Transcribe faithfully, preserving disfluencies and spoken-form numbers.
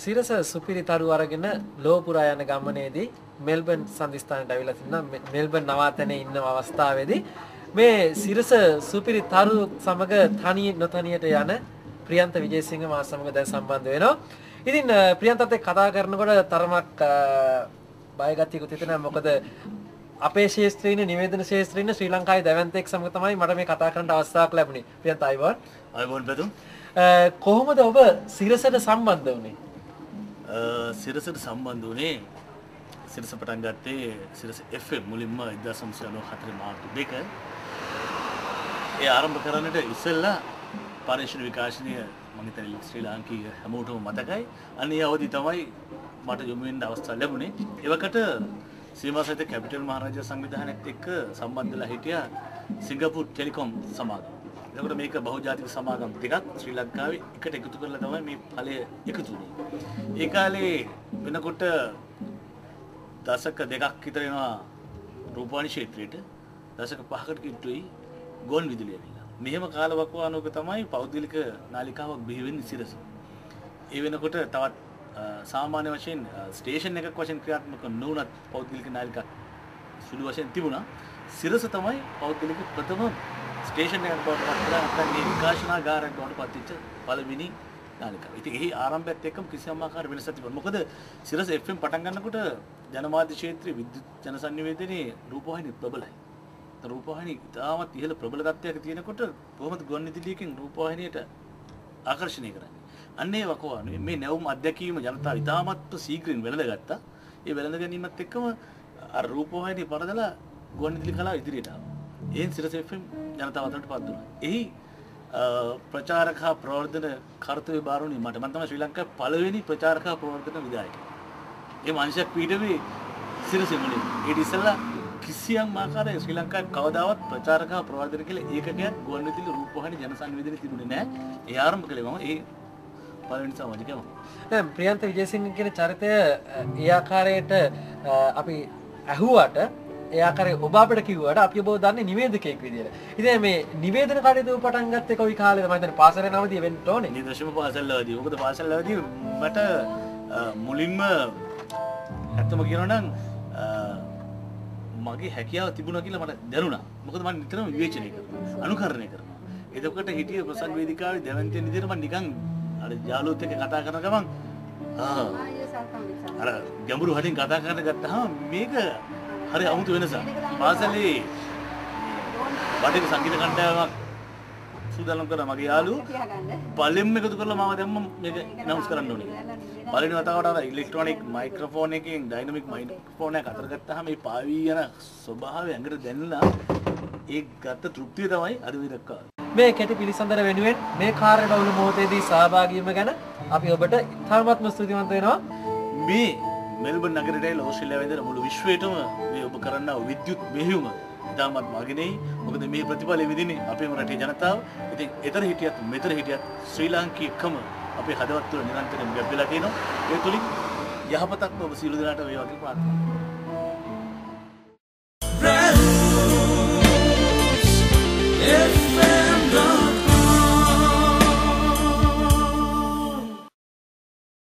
සිරස සුපිරි තරු අරගෙන ලෝපුරා යන ගමනේදී මෙල්බන් සංදිස්ථානයට අවිලා තිනවා. මෙල්බන් නවාතැනේ ඉන්න අවස්ථාවේදී මේ සිරස සුපිරි තරු සමග තනිය නොතනියට යන ප්‍රියන්ත විජේසිංහ මා සමග දැන් සම්බන්ධ වෙනවා. ඉතින් ප්‍රියන්තත් එක්ක කතා කරනකොට තරමක් බයගතියකුත් හිතෙනවා. මොකද අපේ ශාස්ත්‍රීය නිවේදන ශාස්ත්‍රීය ශ්‍රී ලංකාවේ දැවැන්තෙක් සමග තමයි මට මේ කතා කරන්න අවස්ථාවක් ලැබුණේ. ප්‍රියන්ත අයවෝන්. අයවෝන් බෙදුම්. කොහොමද ඔබ සිරසට සම්බන්ධ වුණේ? සිරසට සම්බන්ධ වුණේ සිරස පටන් ගත්තේ සිරස එෆ් එම් මුලින්ම එක්දාස් නවසිය අනූහතර මාර්තු දෙක. ඒ ආරම්භ කරන්නට ඉස්සෙල්ලා පරිශ්‍රණ විකාශනය මම හිතන්නේ ශ්‍රී ලාංකීය හැමෝටම මතකයි. අනේ අවදි තමයි මට යොමු වෙන්න අවස්ථාව ලැබුණේ. ඒවකට සීමා සහිත කැපිටල් මහරජා සංවිධානයත් එක්ක සම්බන්ධ වෙලා හිටියා සිංගප්පූර් ටෙලිකොම් සමාගම. එතකොට මේක බහුජාතික සමාගම් දෙකක් ශ්‍රී ලංකාවේ එකට එකතු කරලා තමයි මේ ඵලය එකතු වුනේ. ඒ කාලේ වෙනකොට දශක දෙකක් විතර වෙනවා රූපවාහිනී ක්ෂේත්‍රයට. දශක පහකට කිට්ටුයි ගුවන් විදුලිය ඇවිල්ලා. මෙහෙම කාලවකවානුවක තමයි පෞද්ගලික නාලිකාවක් බිහි වෙන්නේ සිරස. ඒ වෙනකොට තවත් සාමාන්‍ය වශයෙන් ස්ටේෂන් එකක් වශයෙන් ක්‍රියාත්මක නොවුනත් පෞද්ගලික නාලිකා සුළු වශයෙන් තිබුණා. සිරස තමයි පෞද්ගලික ප්‍රථම ස්ටේෂන් එකක් බවට පත් කරලා නැත්නම් මේ විකාශනාගාරයක් බවට පත් වෙච්ච පළවෙනි නාලිකාව. ඉතින් එහි ආරම්භයත් එක්කම කිසියම් ආකාර වෙනසක් තිබුණා. මොකද සිරස එෆ් එම් පටන් ගන්නකොට ජනමාධ්‍ය ක්ෂේත්‍රයේ විද්‍යුත් ජනසන්නිවේදනයේ රූපවාහිනී ප්‍රබලයි. රූපවාහිනී ඉතාමත් ඉහළ ප්‍රබල තත්ත්වයක තියෙනකොට කොහොමද ගුවන් විදුලියකින් රූපවාහිනියට ආකර්ෂණය කරන්නේ? අන්න ඒ වකවානුවේ මේ නැවුම් අධ්‍යක්ීම ජනතාව ඉතාමත් ශීඝ්‍රයෙන් වෙළඳගත්තා. ඒ වෙළඳ ගැනීමත් එක්කම අර රූපවාහිනිය පරදලා ගුවන් විදුලි කලාව ඉදිරියට ආවා. එහෙන් සිරස එෆ් එම් ජනතාව අතරට පත් වුණා. එහි ප්‍රචාරක හා ප්‍රවර්ධන කර්තව්‍ය භාරෝණි මට මම තමයි ශ්‍රී ලංකාවේ පළවෙනි ප්‍රචාරක හා ප්‍රවර්ධන විධායකයා. ඒ මනුෂ්‍යක් පිටවේ සිරසෙ මුලින්. ඒ ඉතිසලා කිසියම් ආකාරයක ශ්‍රී ලංකාවේ කවදාවත් ප්‍රචාරක හා ප්‍රවර්ධන කියලා ඒකකයක් ගුවන් විදුලි රූපවාහිනී ජනසන්නිවේදනයේ තිබුණේ නැහැ. ඒ ආරම්භ කළේ මම ඒ පළවෙනි සමාජිකයම. දැන් ප්‍රියන්ත විජේසිංහ කියන චරිතය ඒ ආකාරයට අපි ඇහුවට ඒ ආකාරයේ ඔබ අපිට කිව්වට අපි ඔබ දන්නේ නිවේදකයෙක් විදියට. ඉතින් මේ නිවේදන කටයුතු පටන් ගත්තේ කොයි කාලේද? මම හිතන්නේ පාසලේ නවදී වෙන්න ඕනේ. නිදර්ශන පාසල්වලදී. මොකද පාසල්වලදී මට මුලින්ම ඇත්තම කියනවා නම් මගේ හැකියාව තිබුණා කියලා මට දැනුණා. මොකද මම නිතරම විවේචනය කරනවා. අනුකරණය කරනවා. එතකොට හිටියේ ප්‍රසන්න වේදිකාවේ දැවැන්තියන් විදියට මම නිකන් අර යාළුවොත් එක්ක කතා කරන ගමන් ආ අර ගැඹුරු හදින් කතා කරන ගත්තාම මේක හරි අමුතු වෙනසක්. පාසලේ බඩේ සංගීත කණ්ඩායමක් සූදානම් කරා මගේ යාළුවෝ පළෙන්ම එකතු කරලා මාව දැම්ම මේක අනවුන්ස් කරන්න ඕනේ. පළවෙනි වතාවට අර ඉලෙක්ට්‍රොනික මයික්‍රොෆෝන් එකකින් ඩයිනමික් මයික්‍රොෆෝන් එක අතර ගත්තාම මේ පාවී යන ස්වභාවය ඇඟට දැනෙලා ඒ ගත්ත තෘප්තිය තමයි අද විදක්කා. මේ කෙටි පිළිසඳර වෙනුවෙන් මේ කාර්යබහුල මොහොතේදී සහභාගී වීම ගැන අපි ඔබට ඉතාමත්ම ස්තුතිවන්ත වෙනවා. මේ මෙල්බන් නගරයේ ඕස්ට්‍රේලියාවේ ඉඳලා මුළු විශ්වයටම මේ ඔබ කරන විද්‍යුත් මෙහෙයුම ඉතාමත් මගිනේ. මොකද මේ ප්‍රතිඵලෙ විදිනේ අපේම රටේ ජනතාව. ඉතින් ඊතර හිටියත් මෙතර හිටියත් ශ්‍රී ලාංකිකකම අපේ හදවත් තුළ නිරන්තරයෙන් ගැඹෙලා තියෙනවා. ඒ තුලින් යහපතක්ම ඔබ සියලු දෙනාට වේවා කියලා ප්‍රාර්ථනා කරනවා.